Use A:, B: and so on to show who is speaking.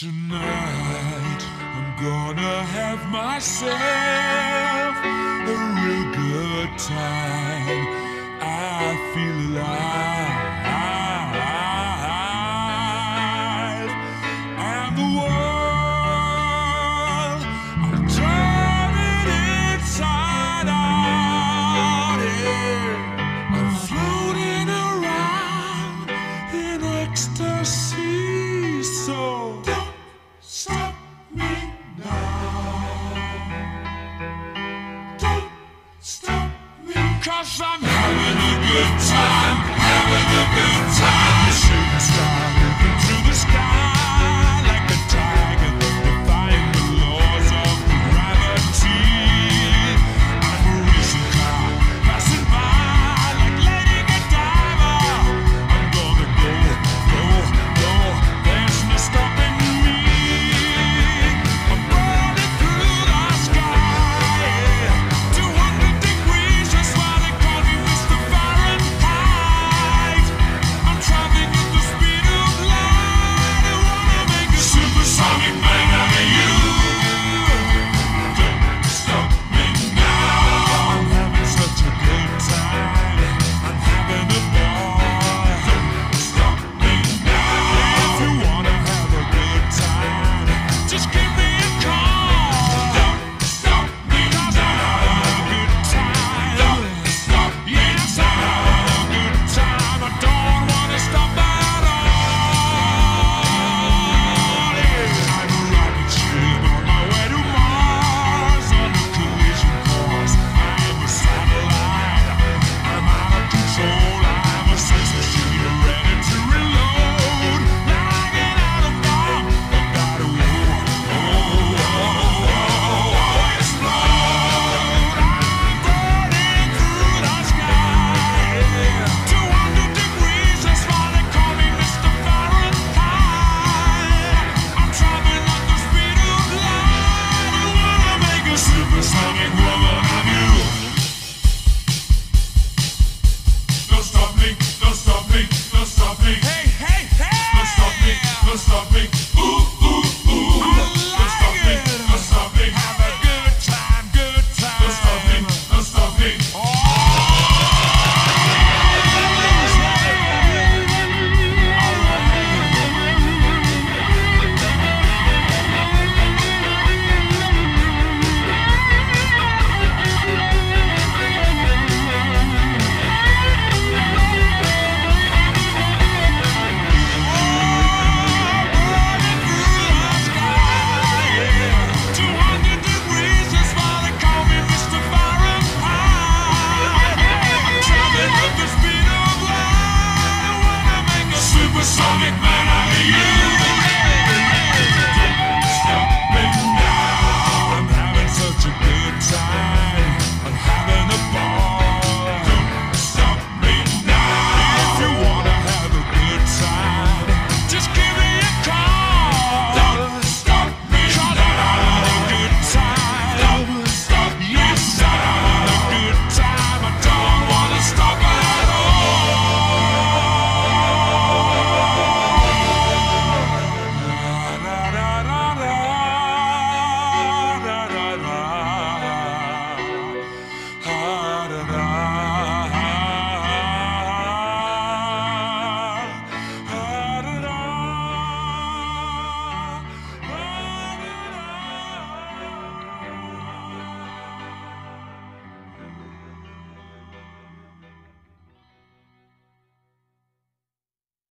A: Tonight I'm gonna have myself a real good time. I feel alive, and the world, I'm turning inside out. Yeah. I'm floating around in ecstasy. So stop me now. Don't stop me, 'cause I'm having a good time, having a good time. The shooting star moving through the sky like a tiger, defying the laws of gravity. I'm a racing car passing by like Lady Godiva. I'm gonna go, go, go. There's no stopping me. Don't stop me.